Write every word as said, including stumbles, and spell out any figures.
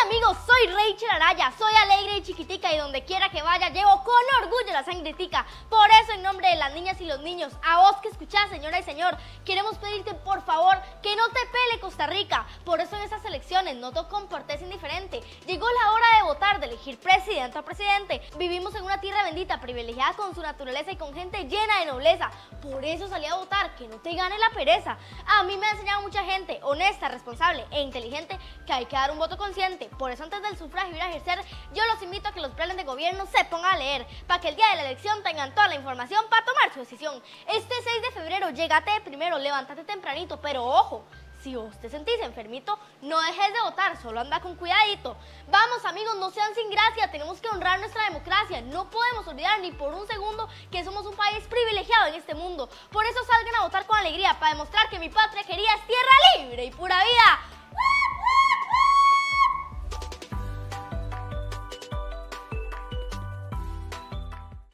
amigos, soy Rachel Araya, soy alegre y chiquitica y donde quiera que vaya llevo con orgullo la sangre tica. Por eso en nombre de las niñas y los niños, a vos que escuchás, señora y señor, queremos pedirte por favor que no te pele Costa Rica. Por eso en estas elecciones no te comportes indiferente. Llegó la hora de votar, de elegir presidente o presidente. Vivimos en una tierra bendita, privilegiada con su naturaleza y con gente llena de nobleza. Por eso salí a votar, que no te gane la pereza. A mí me ha enseñado mucha gente, honesta, responsable e inteligente, que hay que dar un voto consciente. Por eso antes del sufragio ir a ejercer, yo los invito a que los planes de gobierno se pongan a leer, para que el día de la elección tengan toda la información para tomar su decisión. Este seis de febrero, llégate de primero, levántate tempranito, pero ojo, si vos te sentís enfermito, no dejes de votar, solo anda con cuidadito. Vamos amigos, no sean sin gracia, tenemos que honrar nuestra democracia. No podemos olvidar ni por un segundo que somos un país privilegiado en este mundo. Por eso salgan a votar con alegría, para demostrar que mi patria querida es tierra libre y pura vida.